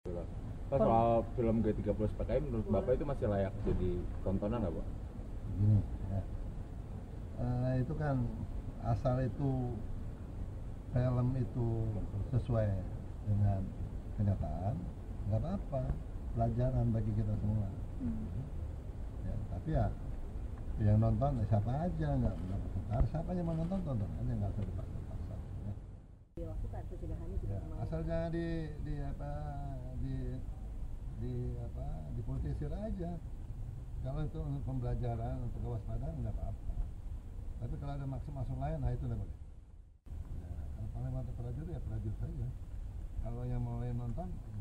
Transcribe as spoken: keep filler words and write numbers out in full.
Pak, soal film G tiga puluh S P K I menurut Bapak itu masih layak jadi tontonan nggak, Pak? Begini ya, uh, itu kan asal itu film itu sesuai dengan kenyataan, nggak apa-apa, pelajaran bagi kita semua. hmm. Ya, tapi ya yang nonton siapa aja, nggak harus siapa yang mau nonton tonton aja, nggak usah dipaksa-paksa. Ya. Dilakukan pencegahannya juga. Ya, asal jangan di di apa di di apa dipolitisir aja. Kalau itu untuk pembelajaran, untuk kewaspadaan nggak apa-apa. Tapi kalau ada maksud-maksud lain, nah itu nggak boleh. Ya, kalau paling mantap prajurit ya prajurit saja. Kalau yang mau nonton